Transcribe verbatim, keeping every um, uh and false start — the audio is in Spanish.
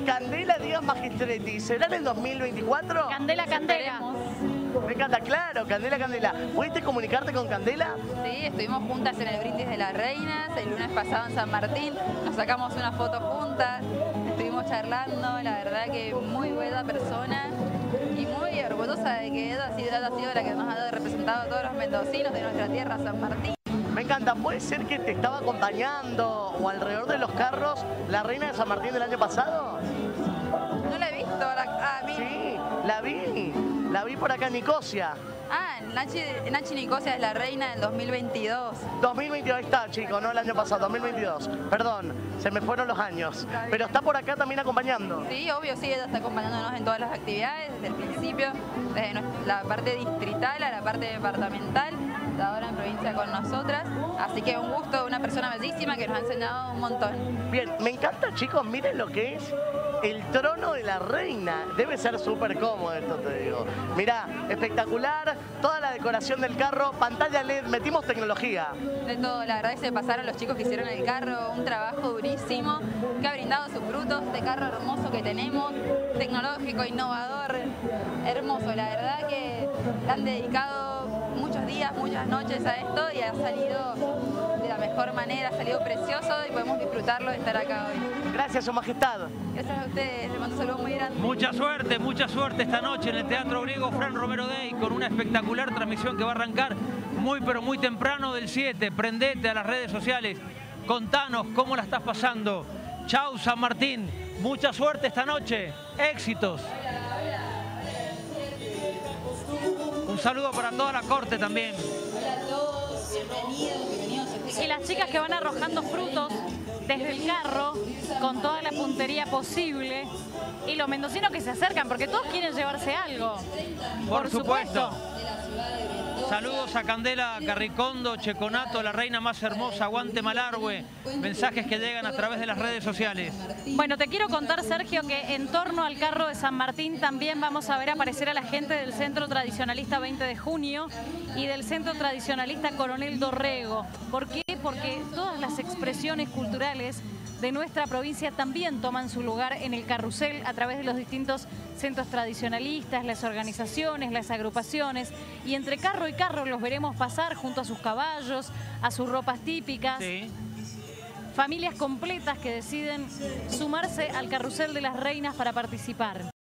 Candela Díaz Magistretti, ¿será en el dos mil veinticuatro? Candela, Candela. Me encanta, claro, Candela, Candela. ¿Pudiste comunicarte con Candela? Sí, estuvimos juntas en el Brindis de las Reinas, el lunes pasado en San Martín, nos sacamos una foto juntas, estuvimos charlando, la verdad que muy buena persona y muy orgullosa de que ella ha sido, ella ha sido la que nos ha representado a todos los mendocinos de nuestra tierra, San Martín. Me encanta, ¿puede ser que te estaba acompañando o alrededor de los carros la reina de San Martín del año pasado? No la he visto, la, ah, vi. Sí, la vi, la vi por acá en Nicosia. Ah, Nachi, Nachi Nicosia es la reina del dos mil veintidós. dos mil veintidós, ahí está, chicos, no el año pasado, dos mil veintidós. Perdón, se me fueron los años. Pero está por acá también acompañando. Sí, obvio, sí, ella está acompañándonos en todas las actividades, desde el principio, desde la parte distrital a la parte departamental, ahora en provincia con nosotras. Así que un gusto, una persona bellísima que nos ha enseñado un montón. Bien, me encanta, chicos, miren lo que es el trono de la reina. Debe ser súper cómodo esto, te digo. Mirá, espectacular, toda la decoración del carro, pantalla L E D, metimos tecnología. De todo, la verdad que se pasaron los chicos que hicieron el carro, un trabajo durísimo, que ha brindado sus frutos, este carro hermoso que tenemos, tecnológico, innovador, hermoso. La verdad que le han dedicado muchos días, muchas noches a esto y ha salido de la mejor manera, ha salido precioso y podemos disfrutarlo de estar acá hoy. Gracias, Su Majestad. Gracias a ustedes, les mando un saludo muy grande. Mucha suerte, mucha suerte esta noche en el Teatro Griego Fran Romero Day con una espectacular transmisión que va a arrancar muy pero muy temprano del siete. Prendete a las redes sociales, contanos cómo la estás pasando. Chau San Martín, mucha suerte esta noche, éxitos. Un saludo para toda la corte también. Hola a todos, bienvenidos, bienvenidos a este Y las chicas que van arrojando frutos desde el carro con toda la puntería posible y los mendocinos que se acercan porque todos quieren llevarse algo. Por, Por supuesto. supuesto. de la ciudad de Mendoza. Saludos a Candela Carricondo, Checonato, la reina más hermosa, aguante Malargüe. Mensajes que llegan a través de las redes sociales. Bueno, te quiero contar, Sergio, que en torno al carro de San Martín también vamos a ver aparecer a la gente del Centro Tradicionalista veinte de junio y del Centro Tradicionalista Coronel Dorrego. ¿Por qué? Porque todas las expresiones culturales de nuestra provincia también toman su lugar en el carrusel a través de los distintos centros tradicionalistas, las organizaciones, las agrupaciones, y entre carro y carro los veremos pasar junto a sus caballos, a sus ropas típicas. Sí. Familias completas que deciden sumarse al carrusel de las reinas para participar.